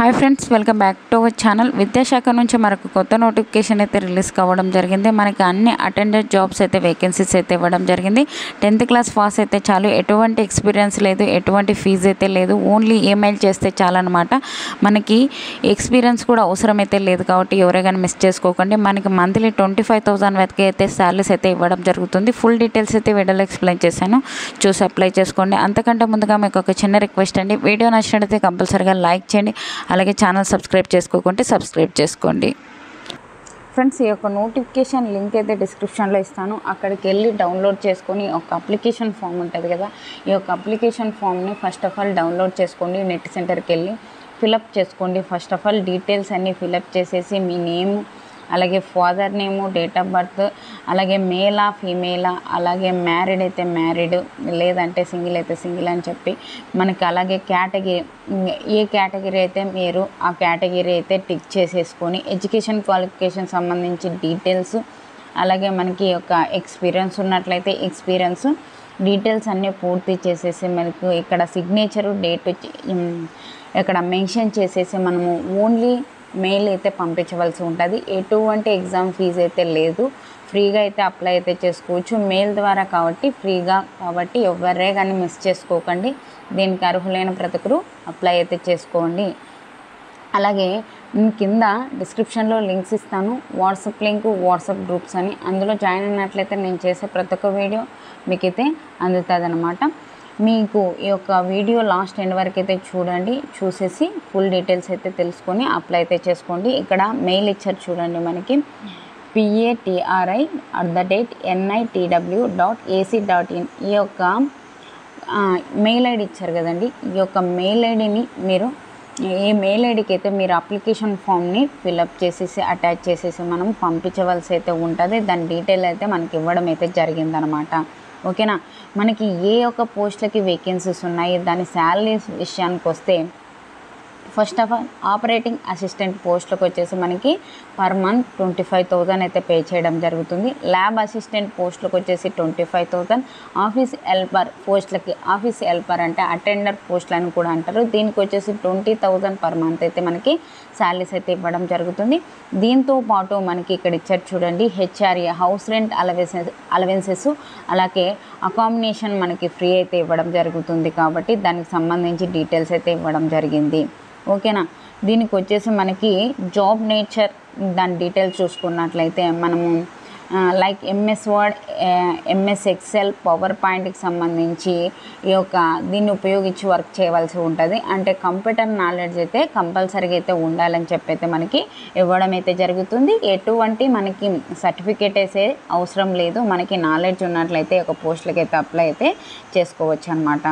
Hi friends, welcome back to our channel. విద్యాశాఖ నుంచి మనకు కొత్త నోటిఫికేషన్ అయితే రిలీజ్ కావడం జరిగింది. మనకి అన్ని అటెండర్ జాబ్స్ అయితే వేకెన్సీస్ అయితే ఇవ్వడం జరిగింది. 10th క్లాస్ పాస్ అయితే చాలు, ఎటువంటి ఎక్స్పీరియన్స్ లేదు, ఎటువంటి ఫీజు అయితే లేదు, ఓన్లీ ఈమెయిల్ చేస్తే చాలన్నమాట. మనకి ఎక్స్పీరియన్స్ కూడా అవసరం అయితే లేదు కాబట్టి ఎవరైనా మిస్ చేసుకోకండి. మనకి మంత్లీ 25,000 వరకు అయితే శాలరీస్ అయితే ఇవ్వడం జరుగుతుంది. ఫుల్ డీటెయిల్స్ అయితే వీడియోలో ఎక్స్ప్లెయిన్ చేశాను, చూసి అప్లై చేసుకోండి. అంతకంటే ముందుగా మీకు ఒక చిన్న రిక్వెస్ట్ అండి, వీడియో నచ్చినట్లయితే కంపల్సరీగా లైక్ చేయండి, అలాగే ఛానల్ సబ్స్క్రైబ్ చేసుకోకుంటే సబ్స్క్రైబ్ చేసుకోండి. ఫ్రెండ్స్, ఈ యొక్క నోటిఫికేషన్ లింక్ అయితే డిస్క్రిప్షన్లో ఇస్తాను, అక్కడికి వెళ్ళి డౌన్లోడ్ చేసుకొని ఒక అప్లికేషన్ ఫామ్ ఉంటుంది కదా, ఈ యొక్క అప్లికేషన్ ఫామ్ని ఫస్ట్ ఆఫ్ ఆల్ డౌన్లోడ్ చేసుకోండి. నెట్ సెంటర్కి వెళ్ళి ఫిలప్ చేసుకోండి. ఫస్ట్ ఆఫ్ ఆల్ డీటెయిల్స్ అన్నీ ఫిలప్ చేసేసి మీ నేమ్, అలాగే father name, date of birth, అలాగే మేలా ఫీమేలా, అలాగే మ్యారీడ్ అయితే మ్యారీడ్, లేదంటే సింగిల్ అయితే సింగిల్ అని చెప్పి మనకి, అలాగే కేటగిరీ, ఏ కేటగిరీ అయితే మీరు ఆ కేటగిరీ అయితే టిక్ చేసేసుకొని ఎడ్యుకేషన్ క్వాలిఫికేషన్ సంబంధించి డీటెయిల్స్, అలాగే మనకి యొక్క ఎక్స్పీరియన్స్ ఉన్నట్లయితే ఎక్స్పీరియన్స్ డీటెయిల్స్ అన్నీ పూర్తి చేసేసి మనకు ఇక్కడ సిగ్నేచరు డేట్ ఇక్కడ మెన్షన్ చేసేసి మనము ఓన్లీ మెయిల్ అయితే పంపించవలసి ఉంటుంది. ఎటువంటి ఎగ్జామ్ ఫీజు అయితే లేదు, ఫ్రీగా అయితే అప్లై అయితే చేసుకోవచ్చు. మెయిల్ ద్వారా కాబట్టి ఫ్రీగా కాబట్టి ఎవరే కానీ మిస్ చేసుకోకండి. దీనికి అర్హులైన ప్రతి ఒక్కరు అప్లై అయితే చేసుకోండి. అలాగే కింద డిస్క్రిప్షన్లో లింక్స్ ఇస్తాను, వాట్సాప్ లింక్, వాట్సాప్ గ్రూప్స్ అని, అందులో జాయిన్ అయినట్లయితే నేను చేసే ప్రతి ఒక్క వీడియో మీకైతే అందుతుంది అన్నమాట. మీకు ఈ యొక్క వీడియో లాస్ట్ ఎండ్ వరకు అయితే చూడండి, చూసేసి ఫుల్ డీటెయిల్స్ అయితే తెలుసుకొని అప్లై అయితే చేసుకోండి. ఇక్కడ మెయిల్ ఇచ్చారు చూడండి, మనకి patri@nitw.ac.in ఈ యొక్క మెయిల్ ఐడి ఇచ్చారు కదండి. ఈ యొక్క మెయిల్ ఐడిని మీరు, ఈ మెయిల్ ఐడికి అయితే మీరు అప్లికేషన్ ఫామ్ని ఫిలప్ చేసేసి అటాచ్ చేసేసి మనం పంపించవలసి అయితే ఉంటుంది. దాని డీటెయిల్ అయితే మనకి ఇవ్వడం అయితే జరిగిందనమాట. ఓకేనా. మనకి ఏ ఒక్క పోస్టులకి వేకెన్సీస్ ఉన్నాయి, దాని శాలరీస్ విషయానికి వస్తే first of all operating assistant పోస్టులకు వచ్చేసి మనకి పర్ మంత్ 25,000 అయితే పే చేయడం జరుగుతుంది. ల్యాబ్ అసిస్టెంట్ పోస్టులకు వచ్చేసి 25,000. ఆఫీస్ హెల్పర్ పోస్టులకి, ఆఫీస్ హెల్పర్ అంటే అటెండర్ పోస్టులు అని కూడా అంటారు, దీనికి వచ్చేసి 20,000 పర్ మంత్ అయితే మనకి శాలరీస్ అయితే ఇవ్వడం జరుగుతుంది. దీంతో పాటు మనకి ఇక్కడ ఇచ్చారు చూడండి, హెచ్ఆర్ఏ హౌస్ రెంట్ అలవెన్సెస్, అలాగే అకామిడేషన్ మనకి ఫ్రీ అయితే ఇవ్వడం జరుగుతుంది కాబట్టి దానికి సంబంధించి డీటెయిల్స్ అయితే ఇవ్వడం జరిగింది. ఓకేనా. దీనికి వచ్చేసి మనకి జాబ్ నేచర్ దాని డీటెయిల్స్ చూసుకున్నట్లయితే మనము like MS Word, MS Excel, power పాయింట్కి సంబంధించి ఈ యొక్క దీన్ని ఉపయోగించి వర్క్ చేయవలసి ఉంటుంది. అంటే కంప్యూటర్ నాలెడ్జ్ అయితే కంపల్సరీగా అయితే ఉండాలని చెప్పి అయితే మనకి ఇవ్వడం అయితే జరుగుతుంది. ఎటువంటి మనకి సర్టిఫికేట్ అయితే అవసరం లేదు, మనకి నాలెడ్జ్ ఉన్నట్లయితే ఒక పోస్టులకి అయితే అప్లై అయితే చేసుకోవచ్చు అనమాట.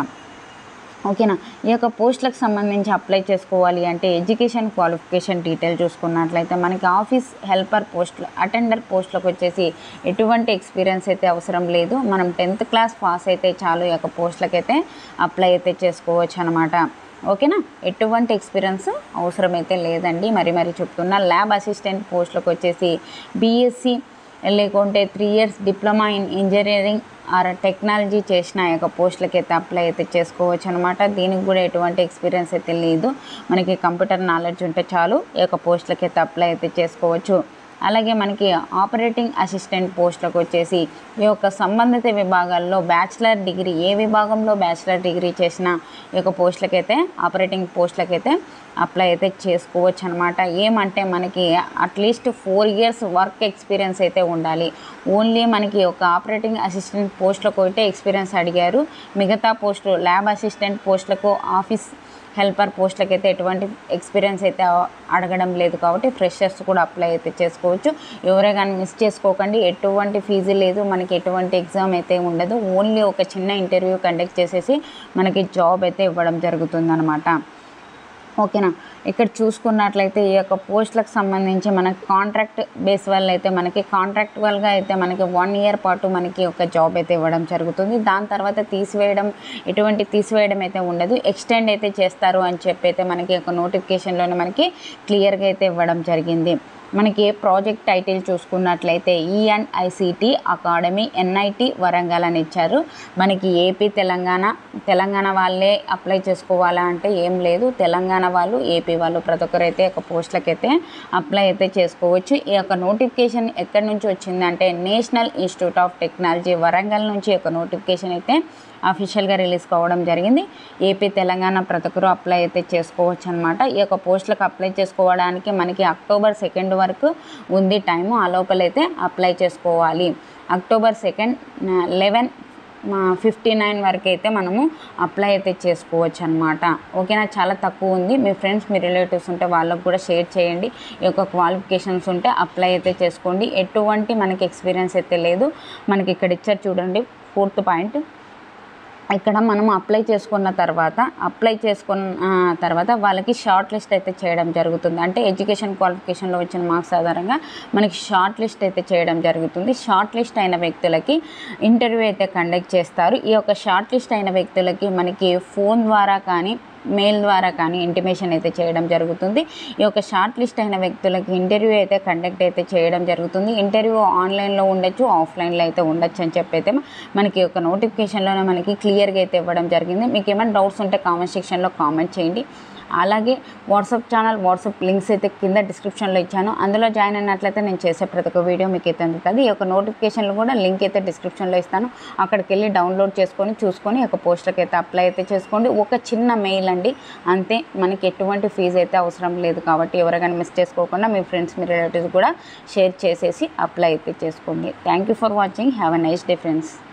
ఓకేనా. ఈ యొక్క పోస్టులకు సంబంధించి అప్లై చేసుకోవాలి అంటే ఎడ్యుకేషన్ క్వాలిఫికేషన్ డీటెయిల్ చూసుకున్నట్లయితే మనకి ఆఫీస్ హెల్పర్ పోస్టులు, అటెండర్ పోస్టులకు వచ్చేసి ఎటువంటి ఎక్స్పీరియన్స్ అయితే అవసరం లేదు, మనం 10th క్లాస్ పాస్ అయితే చాలు ఈ యొక్క పోస్టులకు అయితే అప్లై అయితే చేసుకోవచ్చు అనమాట. ఓకేనా. ఎటువంటి ఎక్స్పీరియన్స్ అవసరం అయితే లేదండి. మరి చెప్తున్నా, ల్యాబ్ అసిస్టెంట్ పోస్టులకు వచ్చేసి బీఎస్సీ లేకుంటే 3 years diploma in engineering or technology చేసిన యొక్క పోస్టులకి అయితే అప్లై అయితే చేసుకోవచ్చు అనమాట. దీనికి కూడా ఎటువంటి ఎక్స్పీరియన్స్ అయితే లేదు, మనకి కంప్యూటర్ నాలెడ్జ్ ఉంటే చాలు ఈ యొక్క పోస్టులకి అయితే అప్లై అయితే చేసుకోవచ్చు. అలాగే మనకి ఆపరేటింగ్ అసిస్టెంట్ పోస్టులకు వచ్చేసి ఈ యొక్క సంబంధిత విభాగాల్లో బ్యాచిలర్ డిగ్రీ, ఏ విభాగంలో బ్యాచిలర్ డిగ్రీ చేసిన ఈ యొక్క పోస్టులకైతే ఆపరేటింగ్ పోస్టులకైతే అప్లై అయితే చేసుకోవచ్చు అనమాట. ఏమంటే మనకి అట్లీస్ట్ 4 years వర్క్ ఎక్స్పీరియన్స్ అయితే ఉండాలి. ఓన్లీ మనకి ఒక ఆపరేటింగ్ అసిస్టెంట్ పోస్టులకు అయితే ఎక్స్పీరియన్స్ అడిగారు, మిగతా పోస్టులు ల్యాబ్ అసిస్టెంట్ పోస్టులకు, ఆఫీస్ హెల్పర్ పోస్టులకి అయితే ఎటువంటి ఎక్స్పీరియన్స్ అయితే అడగడం లేదు కాబట్టి ఫ్రెషర్స్ కూడా అప్లై అయితే చేసుకోవచ్చు. ఎవరే కానీ మిస్ చేసుకోకండి. ఎటువంటి ఫీజు లేదు, మనకి ఎటువంటి ఎగ్జామ్ అయితే ఉండదు, ఓన్లీ ఒక చిన్న ఇంటర్వ్యూ కండక్ట్ చేసేసి మనకి జాబ్ అయితే ఇవ్వడం జరుగుతుందన్నమాట. ఓకేనా. ఇక్కడ చూసుకున్నట్లయితే ఈ యొక్క పోస్టులకు సంబంధించి మనకి కాంట్రాక్ట్ బేస్ వల్ల అయితే మనకి కాంట్రాక్టువల్గా అయితే మనకి 1 year పాటు మనకి ఒక జాబ్ అయితే ఇవ్వడం జరుగుతుంది. దాని తర్వాత ఎటువంటి తీసివేయడం అయితే ఉండదు, ఎక్స్టెండ్ అయితే చేస్తారు అని చెప్పి అయితే మనకి ఒక నోటిఫికేషన్లోనే మనకి క్లియర్గా అయితే ఇవ్వడం జరిగింది. మనకి ఏ ప్రాజెక్ట్ టైటిల్ చూసుకున్నట్లయితే ENICT అకాడమీ NIT వరంగల్ అని ఇచ్చారు. మనకి ఏపీ తెలంగాణ వాళ్ళే అప్లై చేసుకోవాలా అంటే ఏం లేదు. తెలంగాణ వాళ్ళు, ఏపీ వాళ్ళు ప్రతి ఒక్కరైతే ఒక పోస్టులకైతే అప్లై అయితే చేసుకోవచ్చు. ఈ యొక్క నోటిఫికేషన్ ఎక్కడి నుంచి వచ్చిందంటే National Institute of Technology Warangal నుంచి ఒక నోటిఫికేషన్ అయితే అఫీషియల్గా రిలీజ్ కావడం జరిగింది. ఏపీ తెలంగాణ ప్రతి ఒక్కరు అప్లై అయితే చేసుకోవచ్చు అనమాట. ఈ యొక్క పోస్టులకు అప్లై చేసుకోవడానికి మనకి అక్టోబర్ 2 వరకు ఉంది టైము. ఆ లోపలైతే అప్లై చేసుకోవాలి. అక్టోబర్ 2 11:59 వరకు అయితే మనము అప్లై అయితే చేసుకోవచ్చు అనమాట. ఓకేనా, చాలా తక్కువ ఉంది. మీ ఫ్రెండ్స్, మీ రిలేటివ్స్ ఉంటే వాళ్ళకు కూడా షేర్ చేయండి. ఈ యొక్క క్వాలిఫికేషన్స్ ఉంటే అప్లై అయితే చేసుకోండి. ఎటువంటి మనకి ఎక్స్పీరియన్స్ అయితే లేదు. మనకి ఇక్కడ ఇచ్చారు చూడండి 4th పాయింట్. ఇక్కడ మనం అప్లై చేసుకున్న తర్వాత వాళ్ళకి షార్ట్ లిస్ట్ అయితే చేయడం జరుగుతుంది. అంటే ఎడ్యుకేషన్ క్వాలిఫికేషన్లో వచ్చిన మార్క్స్ ఆధారంగా మనకి షార్ట్ లిస్ట్ అయితే చేయడం జరుగుతుంది. షార్ట్ లిస్ట్ అయిన వ్యక్తులకి ఇంటర్వ్యూ అయితే కండక్ట్ చేస్తారు. ఈ యొక్క షార్ట్ లిస్ట్ అయిన వ్యక్తులకి మనకి ఫోన్ ద్వారా కానీ మెయిల్ ద్వారా కానీ ఇంటిమేషన్ అయితే చేయడం జరుగుతుంది. ఈ యొక్క షార్ట్ లిస్ట్ అయిన వ్యక్తులకి ఇంటర్వ్యూ అయితే కండక్ట్ అయితే చేయడం జరుగుతుంది. ఇంటర్వ్యూ ఆన్లైన్లో ఉండొచ్చు, ఆఫ్లైన్లో అయితే ఉండొచ్చు అని చెప్పి అయితే మనకి యొక్క నోటిఫికేషన్లోనే మనకి క్లియర్గా అయితే ఇవ్వడం జరిగింది. మీకు ఏమైనా డౌట్స్ ఉంటే కామెంట్ సెక్షన్లో కామెంట్ చేయండి. అలాగే వాట్సాప్ లింక్స్ అయితే కింద డిస్క్రిప్షన్లో ఇచ్చాను. అందులో జాయిన్ అయినట్లయితే నేను చేసే ప్రతి ఒక్క వీడియో మీకు అయితే అందుతుంది. ఈ యొక్క నోటిఫికేషన్లు కూడా లింక్ అయితే డిస్క్రిప్షన్లో ఇస్తాను. అక్కడికి వెళ్ళి డౌన్లోడ్ చేసుకొని చూసుకొని ఒక పోస్టులకు అయితే అప్లై అయితే చేసుకోండి. ఒక చిన్న మెయిల్ అండి, అంతే. మనకి ఎటువంటి ఫీజు అయితే అవసరం లేదు. కాబట్టి ఎవరికైనా మిస్ చేసుకోకుండా మీ ఫ్రెండ్స్, మీ రిలేటివ్స్ కూడా షేర్ చేసేసి అప్లై అయితే చేసుకోండి. Thank you for watching. Have a nice day friends.